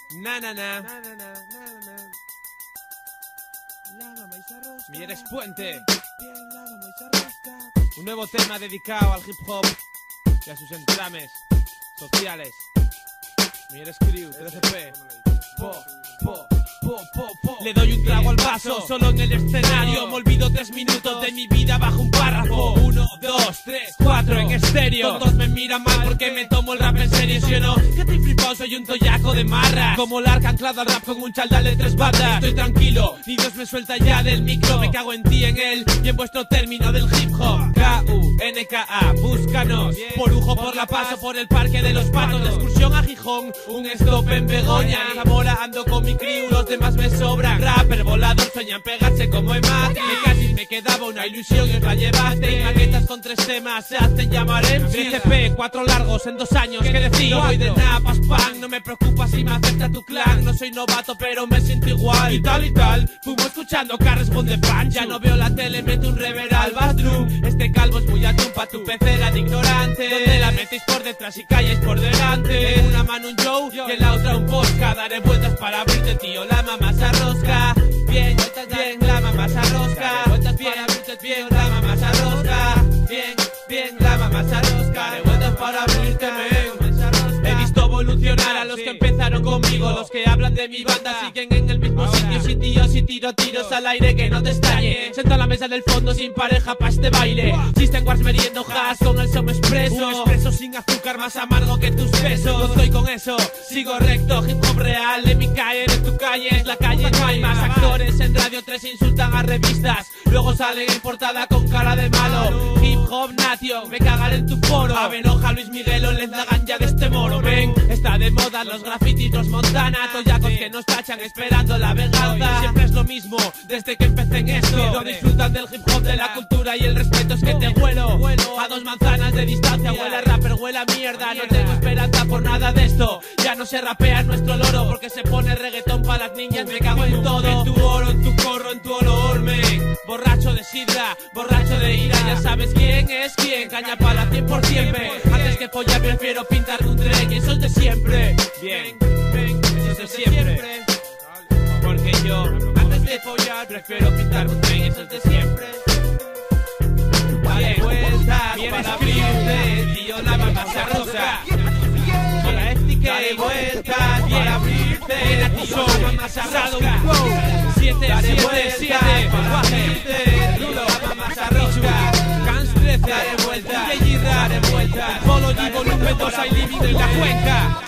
Na na na. Mieres Puente. Un nuevo tema dedicado al hip hop y a sus entrames sociales. Mieres Crew, 13P. Le doy un trago al vaso, solo en el escenario. Me olvido 3 minutos de mi vida bajo un párrafo. 1, 2, 3, 4 en estéreo. Todos me miran mal porque me tomo el rap en serio, ¿sí o no? Que estoy flipado, soy un toyaco de marras. Como el arca anclado al rap con un chaldal de 3 bandas. Estoy tranquilo, ni Dios me suelta ya del micro. Me cago en ti, en él y en vuestro término del hip hop. K-U-N-K-A, búscanos. Por Lujo, por La Paz o por el Parque de los Patos. De excursión a Gijón, un stop en Begoña. En Zamora ando con mi crew, los demás me sobran. Rapper volador, sueñan pegarse como en Matrix. Casi me quedaba una ilusión y os la llevaste. Maquetas con 3 temas se hacen llamar en 13P, 4 largos en 2 años, ¿qué decir? No voy de napas, pan, no me preocupa si me acepta tu clan. No soy novato pero me siento igual. Y tal, fumo escuchando Carres de Pan. Ya no veo la tele, mete un rever al bathroom. Este calvo es muy atún pa' tu pecera de ignorante. Donde la metéis por detrás y calláis por delante. En una mano un Joe y en la otra un vodka. Daré vueltas para abrirte, tío, la mamá se arrosca. Bien, la mamá se arrosca. Bien, la mamá se arrosca. Bien, la mamá se arrosca. De vueltas para abrirte, men. He visto evolucionar a los que empezaron conmigo. Los que hablan de mi banda siguen en el mismo sitio. Sin tíos y tiros al aire, que no te extrañe. Senta a la mesa del fondo sin pareja pa' este baile. System Wars meriendo hash con el Som Expreso. Un expreso sin azúcar más amargo que tus besos. No estoy con eso, sigo recto. Hip hop real de mi calle, de tu calle es la calle. No hay más actores en Radio 3 insultan a revistas. Luego salen en portada con cara de malo. Hip hop nation, me cagaré en tu foro. Avenoja, Luis Miguel o les da ganja de este moro. Ven, está de moda los grafitis, los Montana. Toyacos que nos tachan esperando la venganza. Siempre es lo mismo, desde que empecé en esto. No disfrutan del hip hop, de la cultura y el respeto. Es que te huelo a 2 manzanas de distancia. Huele a rapper, huele a mierda. No tengo esperanza por nada de esto. Ya no se rapea en nuestro loro porque se pone reggaetón para las niñas. Me cago en todo, en tu oro, en tu corro, en tu olor, men. Borracho de sidra, borracho de ira. Ya sabes quién es quién, caña pala 100%, men. Antes que follar prefiero pintar un tren. Y eso es de siempre. Bien, eso es de siempre. Porque yo, antes de follar, prefiero pintar un tren. Eso es de siempre. Dale vuelta para abrirte, tío, la mamá se arroja. Para ética, dale vuelta para abrirte, tío, la mamá se arroja. 7, dale vuelta para abrirte, tío, la mamá se arroja. Cans 13, dale vuelta, dale vuelta. Polo y volumen 2 hay límite en la cuenca.